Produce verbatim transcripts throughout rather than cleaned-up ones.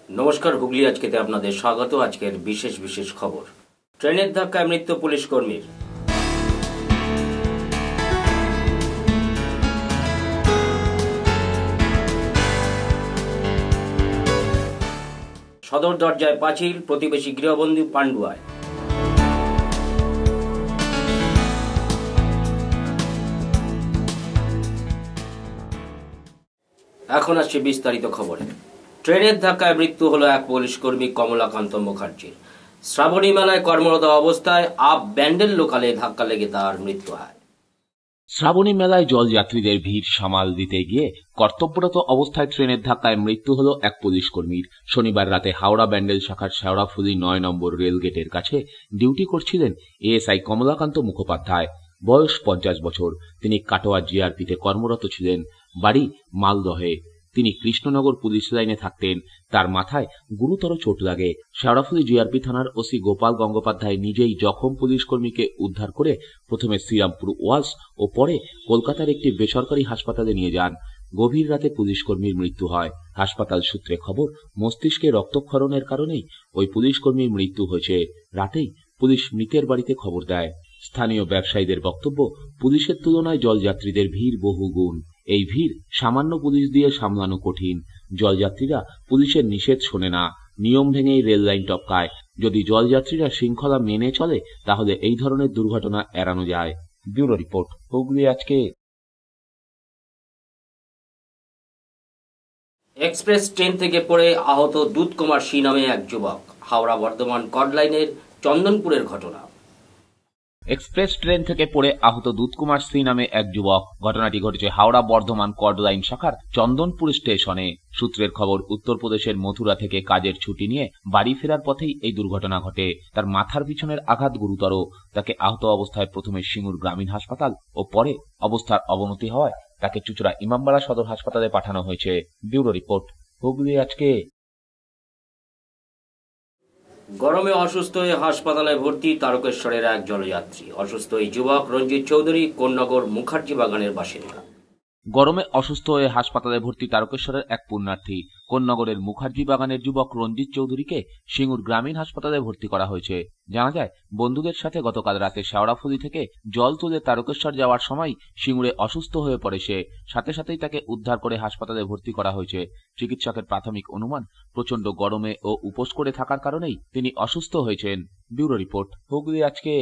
নমস্কার, হুগলি আজকেতে আপনাদের স্বাগত। আজকের বিশেষ বিশেষ খবর। ট্রেনের ধাক্কায় মৃত্যু পুলিশ কর্মীর। সদর দরজায় পাঁচিল, প্রতিবেশী গৃহবন্দী পান্ডুয়ায়। এখন আসছে বিস্তারিত খবরে। ট্রেনের ধাক্কায় মৃত্যু হলো এক পুলিশ কর্মী কমলাকান্ত মুখার্জির। শ্রাবণী মেলায় কর্মরত অবস্থায় আপ ব্যান্ডেল লোকালে ধাক্কা লেগে তার মৃত্যু হয়। শ্রাবণী মেলায় জলযাত্রীদের ভিড় সামাল দিতে গিয়ে কর্তব্যরত অবস্থায় ট্রেনের ধাক্কায় মৃত্যু হল এক পুলিশ কর্মীর। শনিবার রাতে হাওড়া ব্যান্ডেল শাখার শেওড়াফুলি নয় নম্বর রেল গেটের কাছে ডিউটি করছিলেন এএসআই কমলাকান্ত মুখোপাধ্যায়। বয়স পঞ্চাশ বছর। তিনি কাটোয়া জিআরপিতে কর্মরত ছিলেন। বাড়ি মালদহে। তিনি কৃষ্ণনগর পুলিশ লাইনে থাকতেন। তার মাথায় গুরুতর চোট লাগে। শেওড়াফুলি জিআরপি থানার ওসি গোপাল গঙ্গোপাধ্যায় নিজেই জখম পুলিশ কর্মীকে উদ্ধার করে প্রথমে শ্রীরামপুর ওয়ালস ও পরে কলকাতার একটি বেসরকারি হাসপাতালে নিয়ে যান। গভীর রাতে পুলিশ কর্মীর মৃত্যু হয়। হাসপাতাল সূত্রে খবর, মস্তিষ্কে রক্তক্ষরণের কারণেই ওই পুলিশ কর্মীর মৃত্যু হয়েছে। রাতেই পুলিশ মৃতের বাড়িতে খবর দেয়। স্থানীয় ব্যবসায়ীদের বক্তব্য, পুলিশের তুলনায় জলযাত্রীদের ভিড় বহু গুণ। এই ভিড় সামান্য পুলিশ দিয়ে সামলানো কঠিন। জলযাত্রীরা পুলিশের নিষেধ শোনে না, নিয়ম ভেঙেই রেল লাইন টপকায়। যদি জলযাত্রীরা শৃঙ্খলা মেনে চলে তাহলে এই ধরনের দুর্ঘটনা এড়ানো যায়। ব্যুরো রিপোর্ট, হুগলি আজকে। এক্সপ্রেস ট্রেন থেকে পড়ে আহত দুধ কুমার সি নামে এক যুবক। হাওড়া বর্ধমান কর্ড লাইনের চন্দনপুরের ঘটনা। এক্সপ্রেস ট্রেন থেকে পড়ে আহত দুধকুমার সি নামে এক যুবক। ঘটনাটি ঘটেছে হাওড়া বর্ধমান কর্ড লাইন শাখার চন্দনপুর স্টেশনে। সূত্রের খবর, উত্তরপ্রদেশের মথুরা থেকে কাজের ছুটি নিয়ে বাড়ি ফেরার পথেই এই দুর্ঘটনা ঘটে। তার মাথার পিছনের আঘাত গুরুতর। তাকে আহত অবস্থায় প্রথমে সিঙ্গুর গ্রামীণ হাসপাতাল ও পরে অবস্থার অবনতি হওয়ায় তাকে চুঁচুড়া ইমামবাড়া সদর হাসপাতালে পাঠানো হয়েছে। ব্যুরো রিপোর্ট, হুগলি আজকে। গরমে অসুস্থ হয়ে হাসপাতালে ভর্তি তারকেশ্বরের এক জলযাত্রী। অসুস্থ এই যুবক রঞ্জিত চৌধুরী, কোন্নগর মুখার্জি বাগানের বাসিন্দা। গরমে অসুস্থ হয়ে হাসপাতালে ভর্তি তারকেশ্বরের এক পুণ্যার্থী কোন্নগরের মুখার্জি বাগানের যুবক রঞ্জিত চৌধুরীকে সিঙ্গুর গ্রামীণ হাসপাতালে ভর্তি করা হয়েছে। জানা যায়, বন্ধুদের সাথে গতকাল রাতে শেওড়াফুলি থেকে জল তুলে তারকেশ্বর যাওয়ার সময় সিঙ্গুরে অসুস্থ হয়ে পড়ে সে। সাথে সাথেই তাকে উদ্ধার করে হাসপাতালে ভর্তি করা হয়েছে। চিকিৎসকের প্রাথমিক অনুমান, প্রচন্ড গরমে ও উপোস করে থাকার কারণেই তিনি অসুস্থ হয়েছেন। ব্যুরো রিপোর্ট, হুগলি আজকে।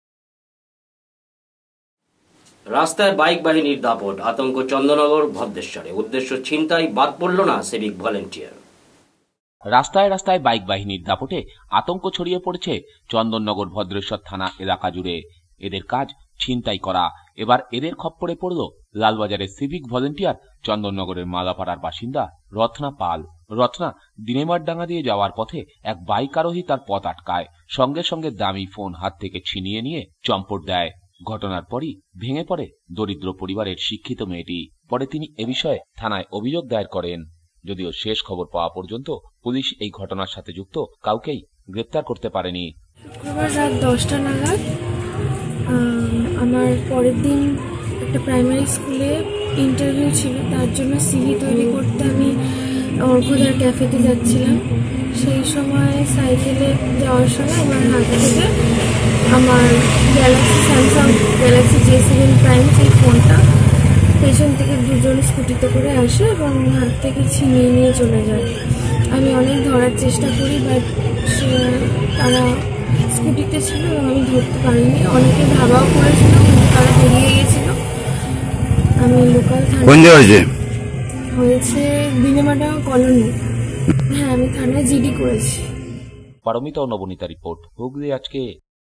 রাস্তায় বাইক বাহিনীর দাপট, আতঙ্ক চন্দননগর ভদ্রেশ্বরে। উদ্দেশ্য ছিনতাই, বাদ পড়ল না সিভিক ভলেন্টিয়ার। রাস্তায় রাস্তায় বাইক বাহিনীর দাপটে আতঙ্ক ছড়িয়ে পড়েছে চন্দননগর ভদ্রেশ্বর থানা এলাকা জুড়ে। এদের কাজ ছিনতাই করা। এবার এদের খপ্পরে পড়ল লালবাজারের সিভিক ভলেন্টিয়ার, চন্দননগরের মালাপাড়ার বাসিন্দা রত্না পাল। রত্না দিনেমারডাঙ্গা দিয়ে যাওয়ার পথে এক বাইক আরোহী তার পথ আটকায়। সঙ্গে সঙ্গে দামি ফোন হাত থেকে ছিনিয়ে নিয়ে চম্পট দেয়। ঘটনার পরই ভেঙে পড়ে দরিদ্র পরিবারের শিক্ষিত মেয়েটি। পরে তিনি এ বিষয়ে থানায় অভিযোগ দায়ের করেন। যদিও শেষ খবর পাওয়া পর্যন্ত পুলিশ এই ঘটনার সাথে যুক্ত কাউকেই গ্রেপ্তার করতে পারেনি। শুক্রবার রাত দশটা নাগাদ আমার পরের দিন একটা প্রাইমারি স্কুলে ইন্টারভিউ ছিল, তার জন্য সিভি তৈরি করতে আমি অর্ঘদার ক্যাফেতে যাচ্ছিলাম। সেই সময় সাইকেলে যাওয়ার সময় আমার হাত থেকে আমার Galaxy Samsung Galaxy J seven prime সেই ফোনটা পেছন থেকে দুজন স্কুটিতে করে আসে এবং হাত থেকে ছিনিয়ে নিয়ে চলে যায়। আমি অনেক ধরার চেষ্টা করি, বাট তারা স্কুটিতে ছিল এবং আমি ধরতে পারিনি। অনেকে ধাবাও করেছিল কিন্তু তারা বেরিয়ে গেছিল। আমি লোকাল থানা হয়েছে দিনেমাডাঙ্গা কলোনি। হ্যাঁ, আমি থানায় জিডি করেছি। পারমিতা ও নবনীতা রিপোর্ট, হুগলি আজকে।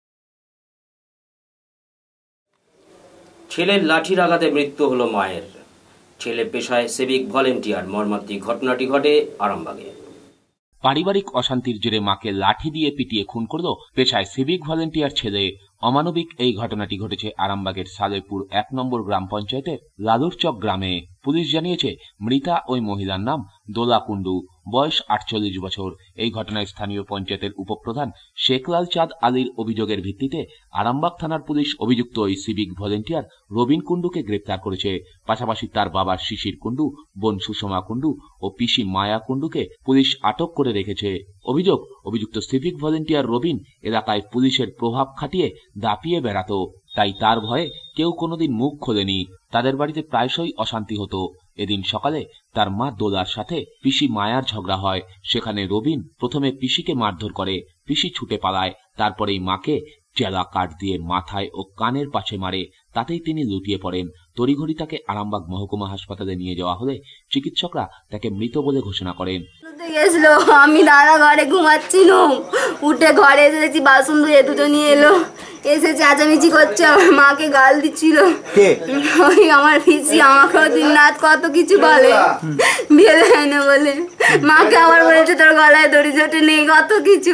ছেলের লাঠির আঘাতে মৃত্যু হলো মায়ের। ছেলে পেশায় সিভিক ভলেন্টিয়ার। মর্মান্তিক ঘটনাটি ঘটে আরামবাগে। পারিবারিক অশান্তির জেরে মাকে লাঠি দিয়ে পিটিয়ে খুন করল পেশায় সিভিক ভলেন্টিয়ার ছেলে। অমানবিক এই ঘটনাটি ঘটেছে আরামবাগের সালেপুর এক নম্বর গ্রাম পঞ্চায়েতের লালুরচক গ্রামে। পুলিশ জানিয়েছে, মৃতা ওই মহিলার নাম দোলা কুন্ডু, বয়স আটচল্লিশ বছর। এই ঘটনায় স্থানীয় পঞ্চায়েতের উপপ্রধান শেখলাল চাঁদ আলীর অভিযোগের ভিত্তিতে আরামবাগ থানার পুলিশ অভিযুক্ত ওই সিভিক ভলেন্টিয়ার রবিন কুন্ডুকে গ্রেপ্তার করেছে। পাশাপাশি তার বাবা শিশির কুন্ডু, বোন সুষমা কুন্ডু ও পিসি মায়া কুন্ডুকে পুলিশ আটক করে রেখেছে। অভিযোগ, অভিযুক্ত সিভিক ভলেন্টিয়ার রবিন এলাকায় পুলিশের প্রভাব খাটিয়ে দাপিয়ে বেড়াতো, তাই তার ভয়ে কেউ কোনোদিন মুখ খোলেনি। তাদের বাড়িতে প্রায়শই অশান্তি হতো। এদিন সকালে তার মা দোলার সাথে পিসি মায়ার ঝগড়া হয়। সেখানে রবিন প্রথমে পিসিকে মারধর করে, পিসি ছুটে পালায়। তারপরেই মাকে চেলা কাঠ দিয়ে মাথায় ও কানের পাশে মারে, তাতেই তিনি লুটিয়ে পড়েন। তড়িঘড়ি তাকে আরামবাগ মহকুমা হাসপাতালে নিয়ে যাওয়া হলে চিকিৎসকরা তাকে মৃত বলে ঘোষণা করেন। গেছিল, আমি দাদা ঘরে ঘুমাচ্ছিলাম, উঠে ঘরে এসে দেখছি বাসন ধুয়ে দুজনই এলো, এসে চেঁচামেচি করছে, আমার মাকে গাল দিচ্ছিল। ওই আমার পিসি আমাকেও দিন রাত কত কিছু বলে, বিয়ে দেয় না বলে, মাকে আবার বলেছে তোর গলায় দড়ি জোটে নেই, কত কিছু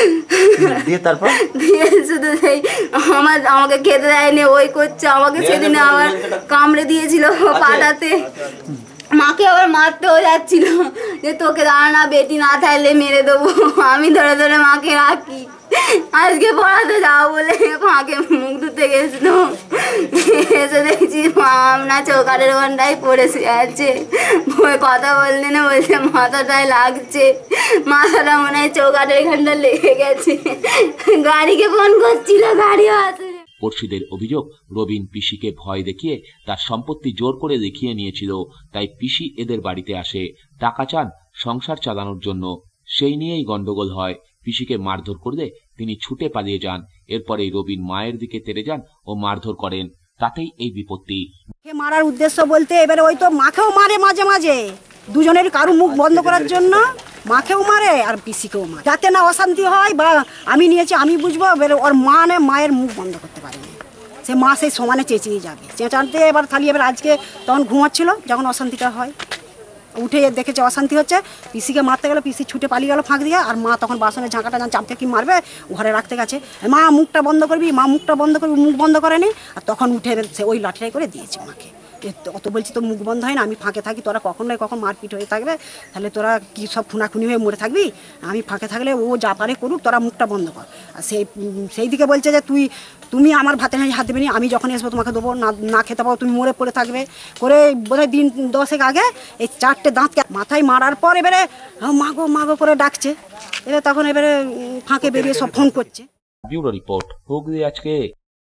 দিয়ে শুধু সেই আমার আমাকে খেতে দেয়নি, ওই করছে আমাকে। সেদিনে আবার কামড়ে দিয়েছিল পাটাতে, মাকে আবার মারতেও যাচ্ছিল যে তোকে দাঁড়া বেটি না থাকলে মেরে দেবো। আমি ধরে ধরে মাকে রাখি। আজকে পড়াতে যাও বলে মাকে মুখ ধুতে গেছিল, এসে দেখছি মা আপনার চৌকাটের ঘন্টায় পড়েছে আছে, কথা বললে না, বলছে মাথাটায় লাগছে, মাথাটা মনে হয় চৌকাটের ঘন্টা লেগে গেছে। গাড়িকে ফোন করছিল, গাড়িও আসে। পড়শিদের অভিযোগ, রবিন পিসিকে ভয় দেখিয়ে তার সম্পত্তি জোর করে দেখিয়ে নিয়েছিল, তাই পিসি এদের বাড়িতে আসে, টাকা চান সংসার চালানোর জন্য। সেই নিয়েই গন্ডগোল হয়। পিসিকে মারধর করলে তিনি ছুটে পালিয়ে যান। এরপরেই রবিন মায়ের দিকে তেড়ে যান ও মারধর করেন, তাতেই এই বিপত্তি। মারার উদ্দেশ্য বলতে এবারে ওই তো মাকেও মারে মাঝে মাঝে, দুজনের কারো মুখ বন্ধ করার জন্য মাকেও মারে আর পিসিকেও মারে, যাতে না অশান্তি হয়। বা আমি নিয়েছি আমি বুঝবো, এবারে ওর মা না মায়ের মুখ বন্ধ করতে পারেনি, সে মা সেই সমানে চেঁচিয়ে যাবে, চেঁচাতে এবার খালি এবার আজকে তখন ঘুমাচ্ছিল, যখন অশান্তিটা হয় উঠে দেখেছে অশান্তি হচ্ছে, পিসিকে মারতে গেল, পিসি ছুটে পালিয়ে গেল ফাঁক দিয়ে, আর মা তখন বাসনের ঝাঁকাটা চাপকে কি মারবে ঘরে রাখতে গেছে, মা মুখটা বন্ধ করবি, মা মুখটা বন্ধ করবি, মুখ বন্ধ করেনি, আর তখন উঠে সে ওই লাঠিটাই করে দিয়েছে মাকে। অত বলছি তো মুখ বন্ধ হয় না, আমি ফাঁকে থাকি, তোরা কখন নয় কখন মারপিট হয়ে থাকবে, তাহলে তোরা কি সব খুনাখুনি হয়ে মরে থাকবি, আমি ফাঁকে থাকলে ও যা পারে করুক, তোরা মুখটা বন্ধ কর। আর সেই সেই দিকে বলছে যে তুই তুমি আমার ভাতে হাত দেবে নি, আমি যখন আসবো তোমাকে দেবো, না না খেতে পাবো তুমি মরে পড়ে থাকবে করে। বোধহয় দিন দশেক আগে এই চারটে দাঁতকে মাথায় মারার পর এবারে মাগো মাগো করে ডাকছে, এবারে তখন এবারে ফাঁকে বেরিয়ে সব ফোন করছে। ব্যুরো রিপোর্ট, হুগলি আজকে।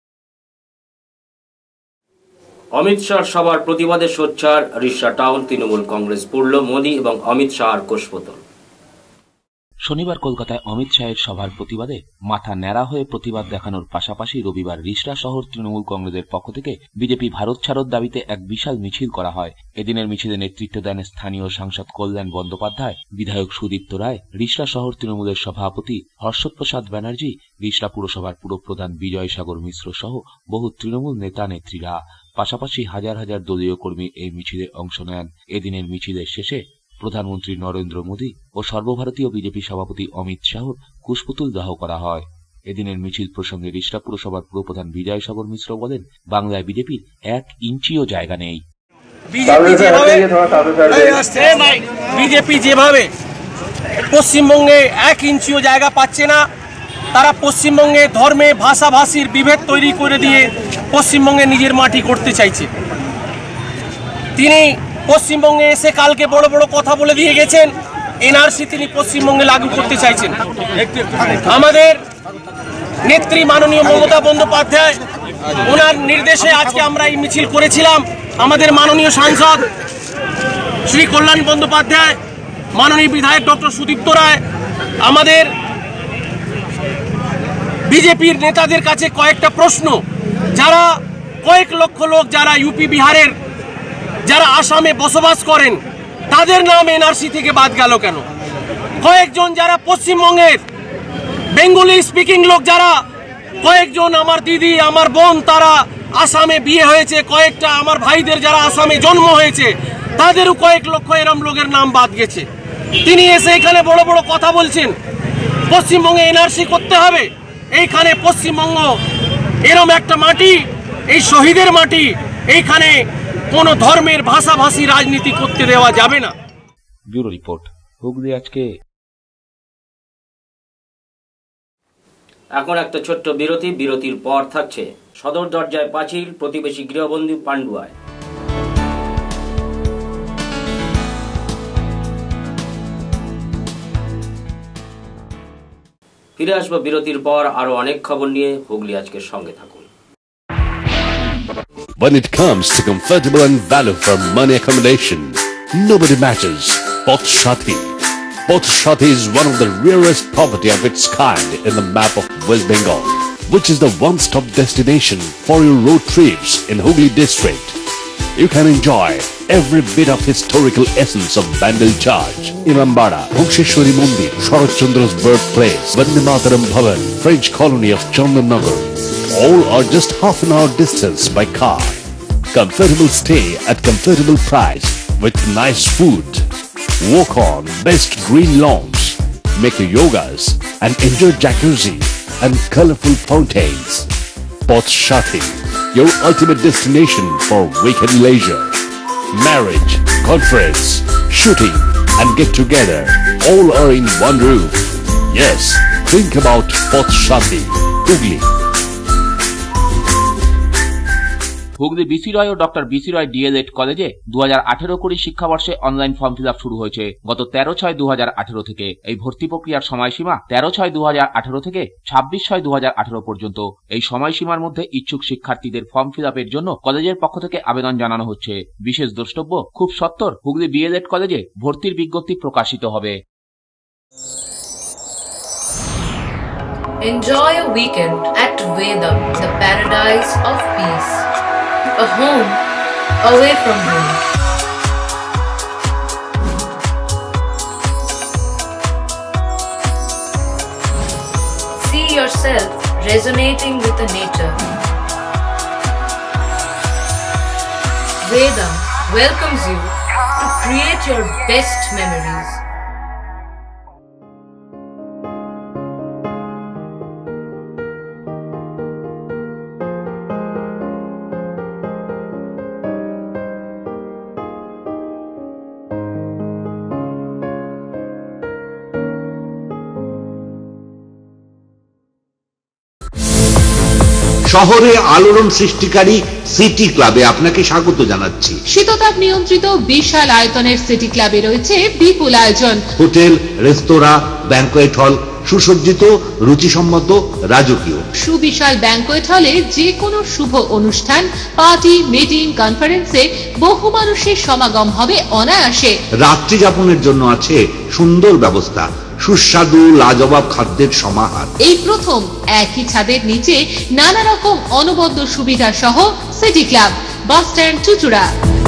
অমিত শাহর সভার প্রতিবাদে সোচ্চার রিষড়া টাউন তৃণমূল কংগ্রেস পড়ল মোদী এবং অমিত শাহর কোষপতন। শনিবার কলকাতায় অমিত শাহের সভার প্রতিবাদে মাথা ন্যাড়া হয়ে প্রতিবাদ দেখানোর পাশাপাশি রবিবার রিষড়া শহর তৃণমূল কংগ্রেসের পক্ষ থেকে বিজেপি ভারত ছাড়োর দাবিতে এক বিশাল মিছিল করা হয়। এদিনের মিছিলে নেতৃত্ব দেন স্থানীয় সাংসদ কল্যাণ বন্দ্যোপাধ্যায়, বিধায়ক সুদীপ্ত রায়, রিষড়া শহর তৃণমূলের সভাপতি হর্ষপ্রসাদ ব্যানার্জি, রিষড়া পুরসভার পুরপ্রধান বিজয় সাগর মিশ্র সহ বহু তৃণমূল নেতা নেত্রীরা। পাশাপাশি হাজার হাজার দলীয় কর্মী এই মিছিলে অংশ নেন। এদিনের মিছিলের শেষে প্রধানমন্ত্রী নরেন্দ্র মোদী ও সর্বভারতীয় বিজেপি সভাপতি অমিত শাহর কুশপুতুল দাহ করা হয়। এদিনের মিছিল প্রসঙ্গে রিষড়া পুরসভার পুরপ্রধান বিজয় সাগর মিশ্র বলেন, বাংলায় বিজেপির এক ইঞ্চিও জায়গা নেই। বিজেপি যেভাবে পশ্চিমবঙ্গে এক ইঞ্চিও জায়গা পাচ্ছে না, তারা পশ্চিমবঙ্গে ধর্মে ভাষাভাষীর বিভেদ তৈরি করে দিয়ে পশ্চিমবঙ্গে নিজের মাটি করতে চাইছে। তিনি পশ্চিমবঙ্গে এসে কালকে বড় বড় কথা বলে দিয়ে গেছেন, এনআরসি তিনি পশ্চিমবঙ্গে লাগু করতে চাইছেন। আমাদের নেত্রী মাননীয় মমতা বন্দ্যোপাধ্যায়, ওনার নির্দেশে আজকে আমরা এই মিছিল করেছিলাম। আমাদের মাননীয় সাংসদ শ্রী কল্যাণ বন্দ্যোপাধ্যায়, মাননীয় বিধায়ক ডক্টর সুদীপ্ত রায়, আমাদের বিজেপির নেতাদের কাছে কয়েকটা প্রশ্ন। যারা কয়েক লক্ষ লোক যারা ইউপি বিহারের যারা আসামে বসবাস করেন, তাদের নাম এনআরসি থেকে বাদ গেল কেন? কয়েকজন যারা পশ্চিমবঙ্গের বেঙ্গলি স্পিকিং লোক, যারা কয়েকজন আমার দিদি আমার বোন তারা আসামে বিয়ে হয়েছে, কয়েকটা আমার ভাইদের যারা আসামে জন্ম হয়েছে, তাদেরও কয়েক লক্ষ এরম লোকের নাম বাদ গেছে। তিনি এসে এখানে বড় বড় কথা বলছেন পশ্চিমবঙ্গে এনআরসি করতে হবে। এইখানে পশ্চিমবঙ্গ এরম একটা মাটি, এই শহীদের মাটি, এইখানে কোনো ধর্মের ভাষাভাষী রাজনীতি করতে দেওয়া যাবে না। ব্যুরো রিপোর্ট, হুগলি আজকে। এখন একটা ছোট্ট বিরতি, বিরতির পর থাকছে সদর দরজায় পাঁচিল, প্রতিবেশী গৃহবন্দী পান্ডুয়ায়। ফিরে আসবো বিরতির পর আরো অনেক খবর নিয়ে। হুগলি আজকের সঙ্গে থাকুন। When it comes to comfortable and value for money accommodation, nobody matches Poth Shati. Poth Shati is one of the rarest property of its kind in the map of West Bengal, which is the one-stop destination for your road trips in Hooghly district. You can enjoy every bit of historical essence of Bandel Charge, Imambara, Bhuksheshwari Mandir, Sharat Chandra's birthplace, Vande Mataram Bhavan, French colony of Chandannagar. All are just half an hour distance by car. Comfortable stay at comfortable price with nice food. Walk on best green lawns, make your yogas and enjoy jacuzzi and colorful fountains. Poth Shati, your ultimate destination for weekend leisure. Marriage, conference, shooting and get together all are in one roof. Yes, think about Poth Shati, Hooghly. Hooghly BC Roy ও doctor BC Roy DLEd কলেজে দু হাজার আঠেরো কুড়ি শিক্ষাবর্ষে online form fill up শুরু হয়েছে গত তেরো ছয় দু হাজার আঠেরো থেকে। এই ভর্তি প্রক্রিয়ার সময়সীমা তেরো ছয় দু হাজার আঠেরো থেকে ছাব্বিশ ছয় দু হাজার আঠেরো পর্যন্ত। এই সময়সীমার মধ্যে ইচ্ছুক শিক্ষার্থীদের ফর্ম ফিল আপের জন্য কলেজের পক্ষ থেকে আবেদন জানানো হচ্ছে। বিশেষ দ্রষ্টব্য, খুব সত্বর হুগলি বিএলএড কলেজে ভর্তির বিজ্ঞপ্তি প্রকাশিত হবে। Enjoy a weekend at Vedam, the paradise of peace. A home away from home. See yourself resonating with the nature. Vedam welcomes you to create your best memories. শহরে আলোড়ন সৃষ্টিকারী সিটি ক্লাবে আপনাকে স্বাগত জানাচ্ছি। শীততাপ নিয়ন্ত্রিত বিশাল আয়তনের সিটি ক্লাবে রয়েছে বিপুল আয়োজন। হোটেল, রেস্তোরাঁ, ব্যাংকোয়েট হল, সুসজ্জিত, রুচিসম্মত, রাজকীয়। সুবিশাল ব্যাংকোয়েট হলে যে কোনো শুভ অনুষ্ঠান, পার্টি, মিটিং, কনফারেন্সে বহু মানুষের সমাগম হবে অনায়াসে। রাত্রি যাপনের জন্য আছে সুন্দর ব্যবস্থা, সুস্বাদু লাজবাব খাদ্যের সমাহার। এই প্রথম একই ছাদের নিচে নানা রকম অনবদ্য সুবিধা সহ city club, bus stand, Chuchura.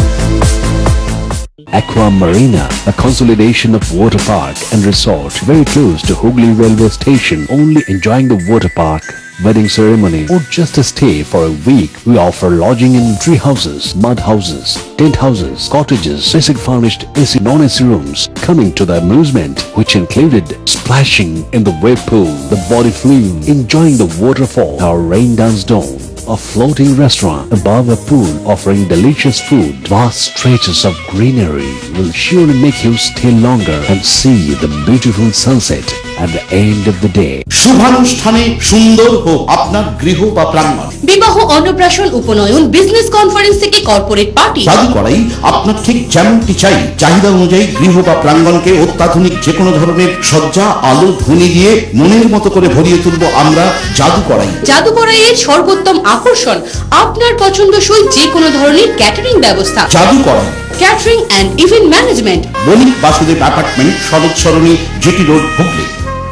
Aqua Marina, a consolidation of water park and resort very close to Hooghly railway station. Only enjoying the water park, wedding ceremony or just a stay for a week. We offer lodging in tree houses, mud houses, tent houses, cottages, basic furnished A C non-A C rooms. Coming to the amusement which included splashing in the wave pool, the body flume, enjoying the waterfall, our rain dance dome, a floating restaurant above a pool offering delicious food. Vast stretches of greenery will surely make you stay longer and see the beautiful sunset at the end of the day. শুভানুষ্ঠানে সুন্দর হোক আপনার গৃহ বা প্রাঙ্গণ। বিবাহ, অন্নপ্রাশন, উপনয়ন, বিজনেস কনফারেন্স থেকে কর্পোরেট পার্টি, জাদু করাই আপনার ঠিক যেমনটি চাই চাহিদা অনুযায়ী গৃহ বা প্রাঙ্গণকে অত্যাধুনিক যে কোনো ধরনের সজ্জা, আলো, ধ্বনি দিয়ে মনের মতো করে ভরিয়ে তুলব আমরা জাদু করাই। জাদু করাইয়ের সর্বোত্তম আকর্ষণ আপনার পছন্দসই যে কোনো ধরনের ক্যাটারিং ব্যবস্থা। জাদু করাই catering and event management, Banik Basudeb apartment, Sarat Sarani, GT road, Hooghly.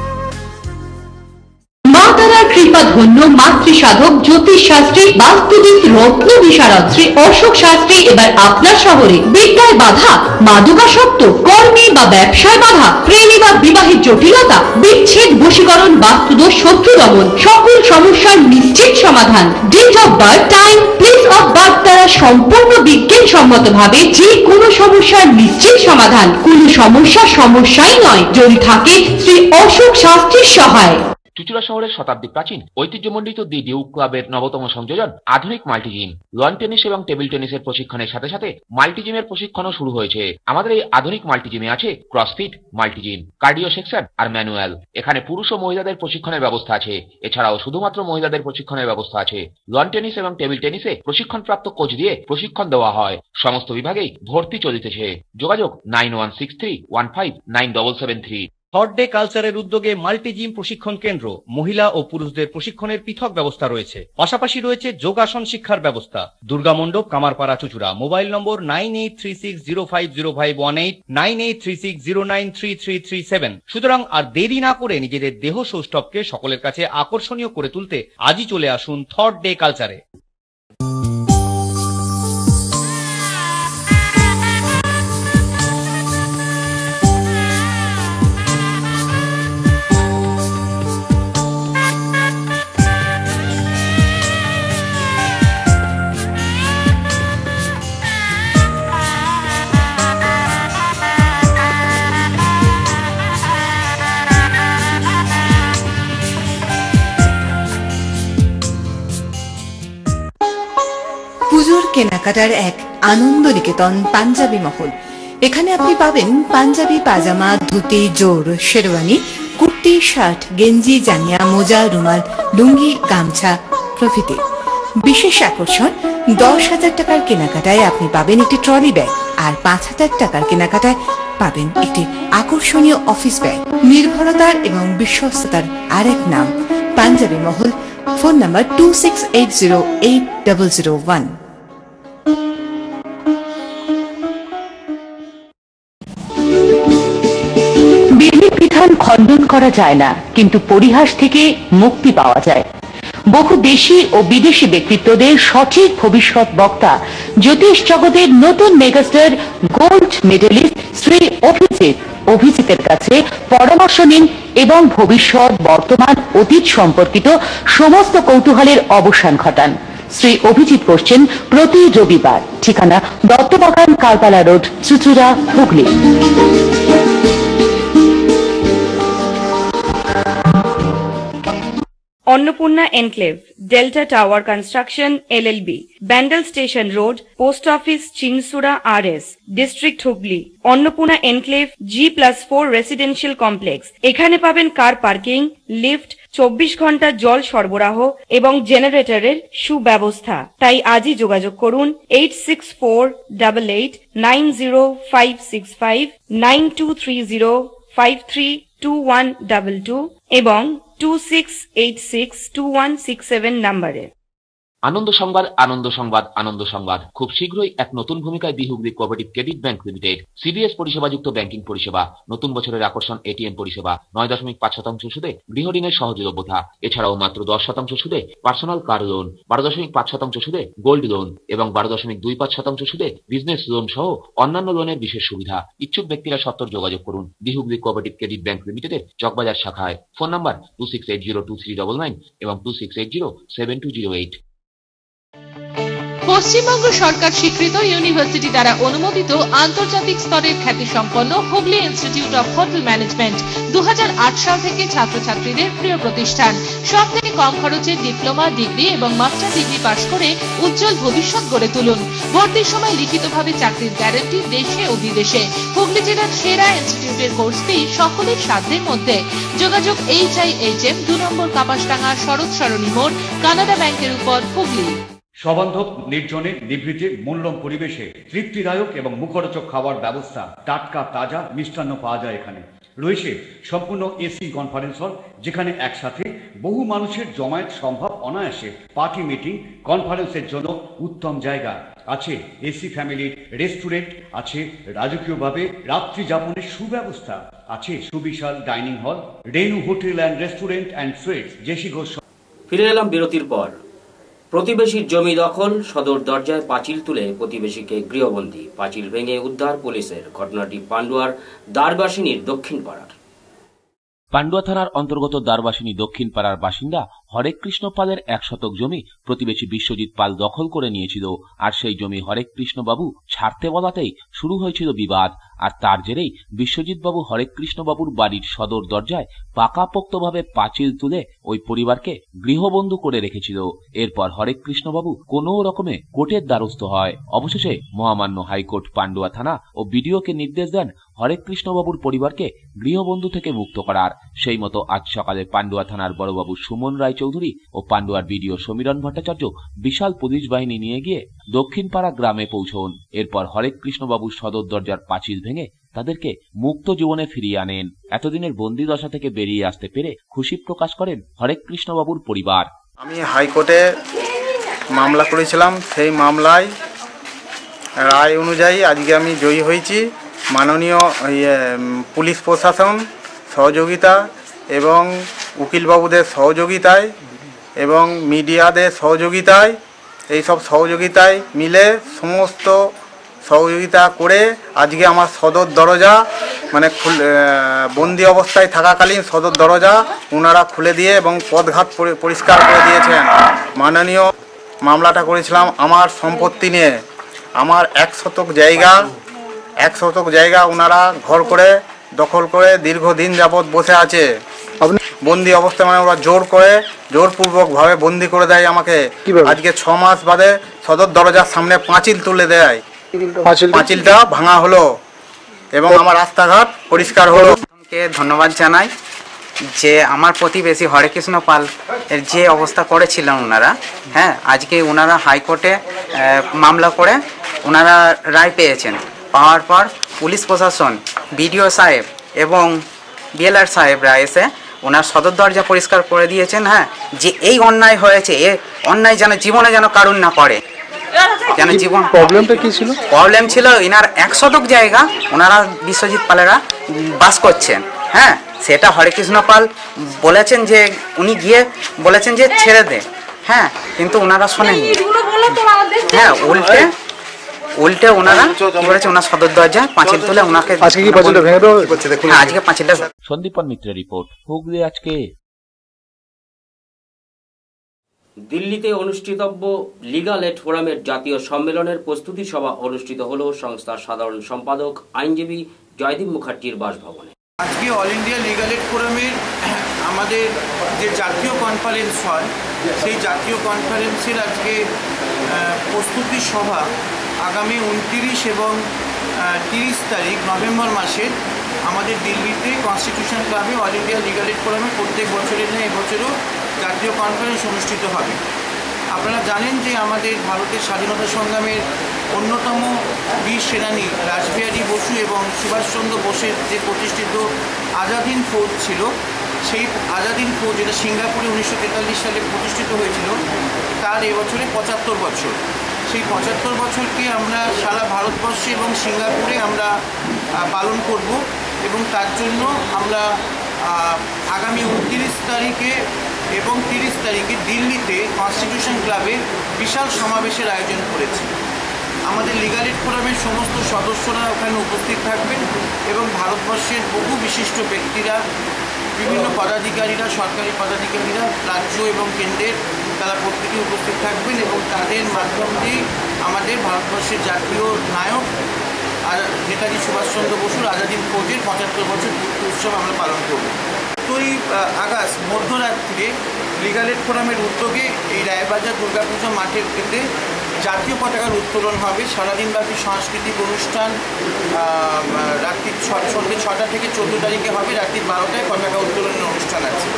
কৃপা ধন্য মাতৃ সাধক, জ্যোতিষ শাস্ত্রী, বাস্তুবিদ, রত্ন বিশারদ শ্রী অশোক শাস্ত্রী এবার আপনার শহরে। বিদ্যায় বাধা, মাদকাসক্ত, কর্মে বা ব্যবসায় বাধা, প্রেমে বা বিবাহের জটিলতা, বিচ্ছেদ, বশীকরণ, বাস্তুদোষ, শত্রু দমন, সকল সমস্যার নিশ্চিত সমাধান। Date of birth, time, place of birth দ্বারা সম্পূর্ণ বিজ্ঞানসম্মত ভাবে যে কোনো সমস্যার নিশ্চিত সমাধান। কোনো সমস্যা সমস্যাই নয় যদি থাকে শ্রী অশোক শাস্ত্রীর সহায়। চুঁচুড়া শহরের শতাব্দী প্রাচীন ঐতিহ্যমণ্ডিত দি ডিউক ক্লাবের নবতম সংযোজন আধুনিক মাল্টিজিম। লন টেনিস এবং টেবিল টেনিসের প্রশিক্ষণের সাথে সাথে মাল্টিজিমের প্রশিক্ষণও শুরু হয়েছে। আমাদের এই আধুনিক মাল্টিজিমে আছে ক্রসফিট, মাল্টিজিম, কার্ডিও সেকশন আর ম্যানুয়াল। এখানে পুরুষ ও মহিলাদের প্রশিক্ষণের ব্যবস্থা আছে। এছাড়াও শুধুমাত্র মহিলাদের প্রশিক্ষণের ব্যবস্থা আছে। লন টেনিস এবং টেবিল টেনিসে প্রশিক্ষণপ্রাপ্ত কোচ দিয়ে প্রশিক্ষণ দেওয়া হয়। সমস্ত বিভাগেই ভর্তি চলিতেছে। যোগাযোগ nine one six three one five nine double seven three. Third day কালচারের উদ্যোগে মাল্টিজিম প্রশিক্ষণ কেন্দ্র, মহিলা ও পুরুষদের প্রশিক্ষণের পৃথক ব্যবস্থা রয়েছে। পাশাপাশি রয়েছে যোগাসন শিক্ষার ব্যবস্থা। দুর্গা মণ্ডপ, কামারপাড়া, চুঁচুড়া। Mobile number nine eight three six zero five zero five one eight, nine eight three six zero nine three three three seven. সুতরাং আর দেরি না করে নিজেদের দেহ সৌষ্ঠবকে সকলের কাছে আকর্ষণীয় করে তুলতে আজই চলে আসুন থার্ড ডে কালচারে। পুজোর কেনাকাটার এক আনন্দ নিকেতন পাঞ্জাবি মহল। এখানে আপনি পাবেন পাঞ্জাবি, পাজামা, ধুতি, জোর, শেরওয়ানি, কুর্তি, শার্ট, গেঞ্জি, জাঙ্গিয়া, মোজা, রুমাল, লুঙ্গি, গামছা প্রভৃতি। বিশেষ আকর্ষণ, দশ হাজার টাকার কেনাকাটায় আপনি পাবেন একটি ট্রলি ব্যাগ, আর পাঁচ হাজার টাকার কেনাকাটায় পাবেন একটি আকর্ষণীয় অফিস ব্যাগ। নির্ভরতার এবং বিশ্বস্ততার আরেক নাম Punjabi Mahal. Phone number two six eight zero eight double zero one. বিধি বিধান খণ্ডন করা যায় না, কিন্তু পরিহাস থেকে মুক্তি পাওয়া যায়। বহু দেশি ও বিদেশি ব্যক্তিত্বদের সঠিক ভবিষ্যৎ বক্তা, জ্যোতিষ জগতের নতুন megastar, gold medalist Shri Abhijit অভিজিতের কাছে পরামর্শ নিন এবং ভবিষ্যৎ, বর্তমান, অতীত সম্পর্কিত সমস্ত কৌতূহলের অবসান ঘটান। শ্রী অভিজিৎ বসছেন প্রতি রবিবার। ঠিকানা দত্তবাগান, কালতলা রোড, চুঁচুড়া, Hooghly. Annapurna enclave, delta tower construction LLB, Bandel station road, post office, Chinsurah, R S, district Hooghly. Annapurna enclave G plus four residential complex. এখানে পাবেন কার পার্কিং, লিফট, চব্বিশ ঘন্টা জল সরবরাহ এবং জেনারেটরের সুব্যবস্থা। তাই আজই যোগাযোগ করুন eight six four double eight nine zero five six five, nine two three zero five three two one double two এবং two six eight six two one six seven নাম্বারে। আনন্দ সংবাদ, আনন্দ সংবাদ, আনন্দ সংবাদ। খুব শীঘ্রই এক নতুন ভূমিকায় the Hooghly cooperative credit bank limited. CBS পরিষেবাযুক্ত ব্যাংকিং পরিষেবা, নতুন বছরের আকর্ষণ এটিএম পরিষেবা, নয় দশমিক পাঁচ শতাংশ সুদে গৃহ ঋণের সহযোগিতা। এছাড়াও মাত্র দশ শতাংশ সুদে পার্সোনাল কার লোন, বারো দশমিক পাঁচ শতাংশ সুদে গোল্ড লোন এবং বারো দশমিক দুই পাঁচ শতাংশ সুদে বিজনেস লোন সহ অন্যান্য লোনের বিশেষ সুবিধা। ইচ্ছুক ব্যক্তিরা সত্তর যোগাযোগ করুন the Hooghly cooperative credit bank লিমিটেডের চকবাজার শাখায়। Phone number two six eight zero two three double nine এবং two six eight zero seven two zero eight. Paschimbanga সরকার স্বীকৃত ইউনিভার্সিটি দ্বারা অনুমোদিত আন্তর্জাতিক স্তরের খ্যাতিসম্পন্ন Hooghly institute of hotel management দু হাজার আট সাল থেকে ছাত্রছাত্রীদের প্রিয় প্রতিষ্ঠান। সব থেকে কম খরচে ডিপ্লোমা, ডিগ্রি এবং মাস্টার ডিগ্রি পাশ করে উজ্জ্বল ভবিষ্যৎ গড়ে তুলুন। ভর্তির সময় লিখিতভাবে চাকরির গ্যারান্টি দেশে ও বিদেশে। হুগলি জেলার সেরা ইনস্টিটিউটের কোর্স ফি সকলের সাধ্যের মধ্যে। যোগাযোগ এইচ আই এইচ এম, দু নম্বর কাপাসডাঙ্গা, শরৎ সরণী মোড়, কানাডা ব্যাংকের উপর, হুগলি। সবান্ধব, নির্জনে, নিভৃতে, মূল্যম পরিবেশে তৃপ্তিদায়ক এবং মুখরোচক খাবার ব্যবস্থা। টাটকা তাজা মিষ্টান্ন পাওয়া যায় এখানে। রয়েছে সম্পূর্ণ এসি কনফারেন্স হল, যেখানে একসাথে বহু মানুষের জমায়েত সম্ভব অনায়াসে। পার্টি, মিটিং, কনফারেন্সের জন্য উত্তম জায়গা। আছে এসি ফ্যামিলির রেস্টুরেন্ট, আছে রাজকীয়ভাবে রাত্রি যাপনের সুব্যবস্থা, আছে সুবিশাল dining hall, Renu hotel and restaurant and sweets, JC Ghosh. ফিরে এলাম বিরতির পর। প্রতিবেশীর জমি দখল, সদর দরজায় পাঁচিল তুলে প্রতিবেশীকে গৃহবন্দী, পাঁচিল ভেঙে উদ্ধার পুলিশের। ঘটনাটি পান্ডুয়ার দ্বারবাসিনীর দক্ষিণ পাড়ার। পান্ডুয়া থানার অন্তর্গত দ্বারবাসিনী দক্ষিণ পাড়ার বাসিন্দা হরেকৃষ্ণ পালের এক শতক জমি প্রতিবেশী বিশ্বজিৎ পাল দখল করে নিয়েছিল, আর সেই জমি হরেকৃষ্ণ বাবু ছাড়তে বলাতেই শুরু হয়েছিল বিবাদ। আর তার জেরেই বিশ্বজিৎ বাবু হরেকৃষ্ণ বাবুর বাড়ির সদর দরজায় পাকাপোক্তভাবে পাঁচিল তুলে ওই পরিবারকে গৃহবন্দী করে রেখেছিল। এরপর হরেকৃষ্ণ বাবু কোনো রকমে কোর্টের দ্বারস্থ হয়। অবশেষে মহামান্য হাইকোর্ট পান্ডুয়া থানা ও বিডিওকে নির্দেশ দেন হরেকৃষ্ণ বাবুর পরিবারকে গৃহবন্দী থেকে মুক্ত করার। সেই মতো আজ সকালে পান্ডুয়া থানার বড়বাবু সুমন রায়চৌধুরী ও পান্ডুয়ার বিডিও সমীরণ ভট্টাচার্য বিশাল পুলিশ বাহিনী নিয়ে গিয়ে দক্ষিণপাড়া গ্রামে পৌঁছন। এরপর হরেকৃষ্ণ বাবুর সদর দরজার পাঁচিল ভেঙে তাদেরকে মুক্ত জীবনে ফিরিয়ে আনেন। এতদিনের বন্দি দশা থেকে বেরিয়ে আসতে পেরে খুশি প্রকাশ করেন হরেকৃষ্ণ বাবুর পরিবার। আমি হাইকোর্টে মামলা করেছিলাম, সেই মামলায় রায় অনুযায়ী আজকে আমি জয়ী হয়েছি। মাননীয় পুলিশ প্রশাসন সহযোগিতা এবং উকিলবাবুদের সহযোগিতায় এবং মিডিয়াদের সহযোগিতায়, এইসব সহযোগিতায় মিলে সমস্ত সহযোগিতা করে আজকে আমার সদর দরজা মানে বন্দি অবস্থায় থাকাকালীন সদর দরজা ওনারা খুলে দিয়ে এবং পথঘাট পরিষ্কার করে দিয়েছেন। মাননীয় মামলাটা করেছিলাম আমার সম্পত্তি নিয়ে। আমার এক শতক জায়গা এক শতক জায়গা ওনারা ঘর করে দখল করে দীর্ঘদিন যাবৎ বসে আছে। বন্দি অবস্থায় মানে ওরা জোর করে জোরপূর্বকভাবে বন্দি করে দেয় আমাকে। আজকে ছ মাস বাদে সদর দরজার সামনে পাঁচিল তুলে দেয়, পাঁচিলটা ভাঙা হলো এবং আমার রাস্তাঘাট পরিষ্কার হলো। ধন্যবাদ জানাই যে আমার প্রতিবেশী হরেকৃষ্ণ পাল এর যে অবস্থা করেছিলেন ওনারা, হ্যাঁ আজকে ওনারা হাইকোর্টে মামলা করে ওনারা রায় পেয়েছেন। পাওয়ার পর পুলিশ প্রশাসন, বিডিও সাহেব এবং বিএলআর সাহেবরা এসে ওনার সদর দরজা পরিষ্কার করে দিয়েছেন। হ্যাঁ, যে এই অন্যায় হয়েছে, এ অন্যায় যেন জীবনে যেন কারুর না পড়ে। যেন জীবন প্রবলেমটা কি ছিল? প্রবলেম ছিল এনার এক শতক জায়গা ওনারা বিশ্বজিৎ পালেরা বাস করছেন। হ্যাঁ, সেটা হরেকৃষ্ণ পাল বলেছেন যে উনি গিয়ে বলেছেন যে ছেড়ে দে, হ্যাঁ, কিন্তু ওনারা শোনেননি। হ্যাঁ, উল্টে উল্টে ওনারা কি বলেছে, ওনার সদর দরজা পাঁচিল তুলে ওনাকে আজকে কি পাঁচিলটা ভেঙে দেওয়া হয়েছে? দেখুন আজকে পাঁচিলটা। সন্দীপন মিত্রের রিপোর্ট, হুগলি আজকে। দিল্লিতে অনুষ্ঠিতব্য লিগাল এড ফোরামের জাতীয় সম্মেলনের প্রস্তুতি সভা অনুষ্ঠিত হল সংস্থার সাধারণ সম্পাদক আইনজীবী জয়দীপ মুখার্জির বাসভবনে। আজকে অল ইন্ডিয়া লিগাল এড ফোরামের আমাদের যে জাতীয় কনফারেন্স হয়, সেই জাতীয় কনফারেন্সের আজকে প্রস্তুতি সভা আগামী উনত্রিশ এবং তিরিশ তারিখ নভেম্বর মাসে আমাদের দিল্লিতে কনস্টিটিউশন ক্লাবে অল ইন্ডিয়া লিগাল এড ফোরামে প্রত্যেক বছরের নেই এবছরও জাতীয় কনফারেন্স অনুষ্ঠিত হবে। আপনারা জানেন যে আমাদের ভারতের স্বাধীনতা সংগ্রামের অন্যতম বীর সেনানী রাসবিহারী বসু এবং সুভাষচন্দ্র বোসের যে প্রতিষ্ঠিত আজাদ হিন্দ ফৌজ ছিল, সেই আজাদ হিন্দ ফৌজ যেটা সিঙ্গাপুরে উনিশশো তেতাল্লিশ সালে প্রতিষ্ঠিত হয়েছিল, তার এবছরে পঁচাত্তর বছর। সেই পঁচাত্তর বছরকে আমরা সারা ভারতবর্ষে এবং সিঙ্গাপুরে আমরা পালন করব এবং তার জন্য আমরা আগামী উনত্রিশ তারিখে এবং তিরিশ তারিখে দিল্লিতে কনস্টিটিউশন ক্লাবে বিশাল সমাবেশের আয়োজন করেছি। আমাদের লিগাল এড ফোরামের সমস্ত সদস্যরা ওখানে উপস্থিত থাকবেন এবং ভারতবর্ষের বহু বিশিষ্ট ব্যক্তিরা, বিভিন্ন পদাধিকারীরা, সরকারি পদাধিকারীরা রাজ্য এবং কেন্দ্রের তারা প্রত্যেকে উপস্থিত থাকবেন এবং তাদের মাধ্যম দিয়ে আমাদের ভারতবর্ষের জাতীয় নায়ক নেতাজি সুভাষচন্দ্র বসুর আজাদ হিন্দ ফৌজের পঁচাত্তর বছর উৎসব আমরা পালন করব। চোদ্দোই আগস্ট মধ্যরাত্রিরে লিগাল এড ফোরামের উদ্যোগে এই রায়বাজার দুর্গাপুজো মাঠের কেন্দ্রে জাতীয় পতাকার উত্তোলন হবে। সারাদিনব্যাপী সাংস্কৃতিক অনুষ্ঠান রাত্রি সন্ধ্যে ছটা থেকে চোদ্দ তারিখে হবে, রাত্রি বারোটায় পতাকা উত্তোলনের অনুষ্ঠান আছে।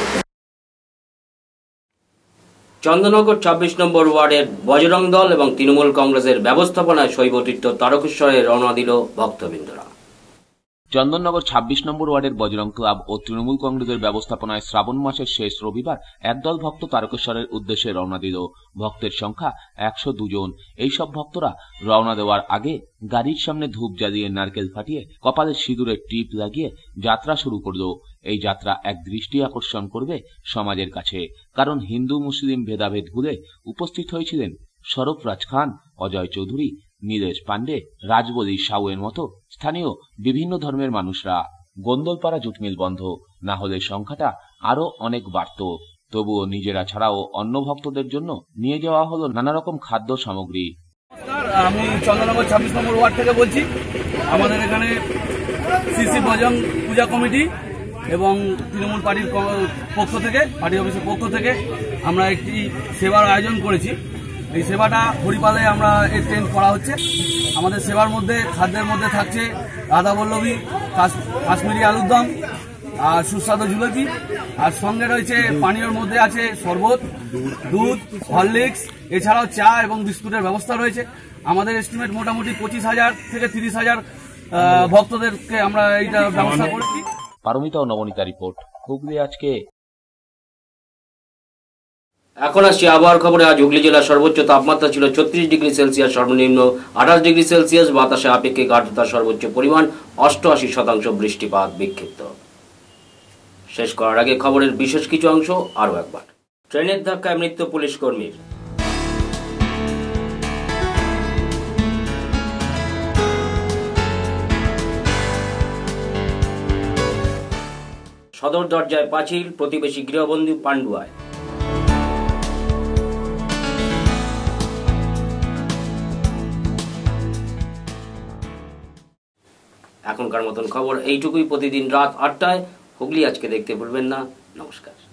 চন্দননগর ছাব্বিশ নম্বর ওয়ার্ডের বজরং দল এবং তৃণমূল কংগ্রেসের ব্যবস্থাপনায় শৈবতীর্থ তারকেশ্বরে রওনা দিল ভক্তবৃন্দরা। চন্দননগর ছাব্বিশ নম্বর ওয়ার্ডের বজরং ক্লাব ও তৃণমূল কংগ্রেসের ব্যবস্থাপনায় শ্রাবণ মাসের শেষ রবিবার একদল ভক্ত তারকেশ্বরের উদ্দেশ্যে রওনা দিল। ভক্তের সংখ্যা একশো দুজন। এইসব ভক্তরা রওনা দেওয়ার আগে গাড়ির সামনে ধূপ জ্বালিয়ে নারকেল ফাটিয়ে কপালে সিঁদুরের টিপ লাগিয়ে যাত্রা শুরু করল। এই যাত্রা এক দৃষ্টি আকর্ষণ করবে সমাজের কাছে, কারণ হিন্দু মুসলিম ভেদাভেদ ভুলে উপস্থিত হয়েছিলেন সরফরাজ খান, অজয় চৌধুরী, নীলেশ পান্ডে, রাজবলি সাউয়ের মতো স্থানীয় বিভিন্ন ধর্মের মানুষরা। গোন্দলপাড়া জুটমিল বন্ধ না হলে সংখ্যাটা আরো অনেক বাড়ত। তবুও নিজেরা ছাড়াও অন্য ভক্তদের জন্য নিয়ে যাওয়া হলো নানা রকম খাদ্য সামগ্রী। আমি চন্দ্রনগর ছাব্বিশ নম্বর ওয়ার্ড থেকে বলছি। আমাদের এখানে শ্রী বজরং পূজা কমিটি এবং তৃণমূল পার্টির পক্ষ থেকে, পার্টি অফিসের পক্ষ থেকে আমরা একটি সেবার আয়োজন করেছি। এই সেবাটা হরিপালে আমরা এই ট্রেন করা হচ্ছে। আমাদের সেবার মধ্যে খাদ্যের মধ্যে থাকছে রাধাবল্লভী, কাশ্মীরি আলুর দম আর সুস্বাদু জিলেপি, আর সঙ্গে রয়েছে পানীয়র মধ্যে আছে শরবত, দুধ, হরলিক্স, এছাড়াও চা এবং বিস্কুটের ব্যবস্থা রয়েছে। আমাদের এস্টিমেট মোটামুটি পঁচিশ হাজার থেকে তিরিশ হাজার ভক্তদেরকে আমরা এইটা ব্যবস্থা করেছি। পারমিতা ও নবনীতা রিপোর্ট, হুগলি আজকে। এখন আসছি আবহাওয়ার খবরে। আজ হুগলি জেলার সর্বোচ্চ তাপমাত্রা ছিল ছত্রিশ ডিগ্রি সেলসিয়াস, সর্বনিম্ন আঠাশ ডিগ্রি সেলসিয়াস। বাতাসে আপেক্ষিক আর্দ্রতার সর্বোচ্চ পরিমাণ অষ্টআশি শতাংশ, বৃষ্টিপাত বিক্ষিপ্ত। শেষ করার আগে খবরের বিশেষ কিছু অংশ আরও একবার। ট্রেনের ধাক্কায় মৃত্যু পুলিশ কর্মীর। সদর দরজায় পাঁচিল, প্রতিবেশী গৃহবন্দী পান্ডুয়ায়। এখনকার মতন খবর এইটুকুই। প্রতিদিন রাত আটটায় হুগলি আজকে দেখতে ভুলবেন না। নমস্কার।